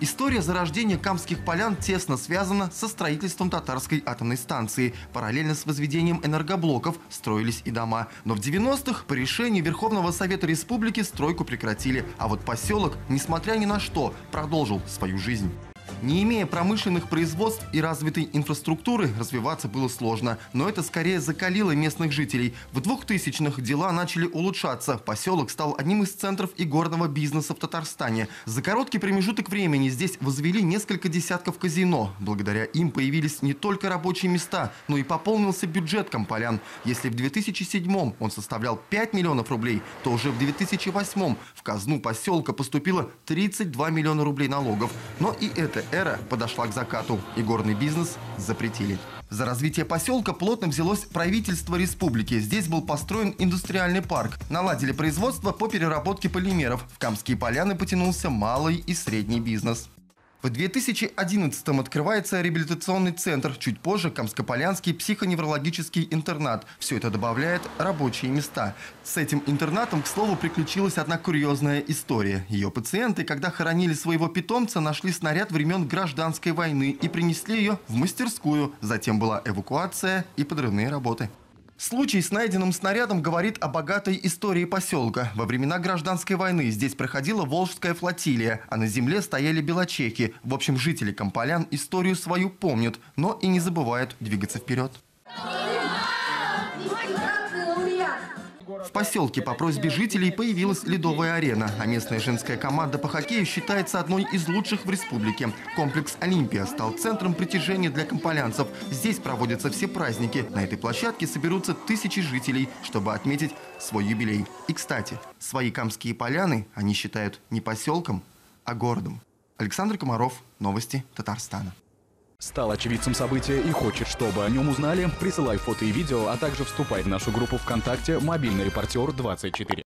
История зарождения Камских полян тесно связана со строительством Татарской атомной станции. Параллельно с возведением энергоблоков строились и дома. Но в 90-х по решению Верховного Совета Республики стройку прекратили. А вот поселок, несмотря ни на что, продолжил свою жизнь. Не имея промышленных производств и развитой инфраструктуры, развиваться было сложно. Но это скорее закалило местных жителей. В 2000-х дела начали улучшаться. Поселок стал одним из центров игорного бизнеса в Татарстане. За короткий промежуток времени здесь возвели несколько десятков казино. Благодаря им появились не только рабочие места, но и пополнился бюджет Камполян. Если в 2007-м он составлял 5 миллионов рублей, то уже в 2008-м в казну поселка поступило 32 миллиона рублей налогов. Но и эта эра подошла к закату, и горный бизнес запретили. За развитие поселка плотно взялось правительство республики. Здесь был построен индустриальный парк. Наладили производство по переработке полимеров. В Камские поляны потянулся малый и средний бизнес. В 2011-м открывается реабилитационный центр, чуть позже Камско-Полянский психоневрологический интернат. Все это добавляет рабочие места. С этим интернатом, к слову, приключилась одна курьезная история. Ее пациенты, когда хоронили своего питомца, нашли снаряд времен Гражданской войны и принесли ее в мастерскую. Затем была эвакуация и подрывные работы. Случай с найденным снарядом говорит о богатой истории поселка. Во времена Гражданской войны здесь проходила Волжская флотилия, а на земле стояли белочеки. В общем, жители Камполян историю свою помнят, но и не забывают двигаться вперед. В поселке по просьбе жителей появилась ледовая арена, а местная женская команда по хоккею считается одной из лучших в республике. Комплекс «Олимпия» стал центром притяжения для камполянцев. Здесь проводятся все праздники. На этой площадке соберутся тысячи жителей, чтобы отметить свой юбилей. И, кстати, свои Камские поляны они считают не поселком, а городом. Александр Комаров, новости Татарстана. Стал очевидцем события и хочет, чтобы о нем узнали? Присылай фото и видео, а также вступай в нашу группу ВКонтакте «Мобильный репортер 24».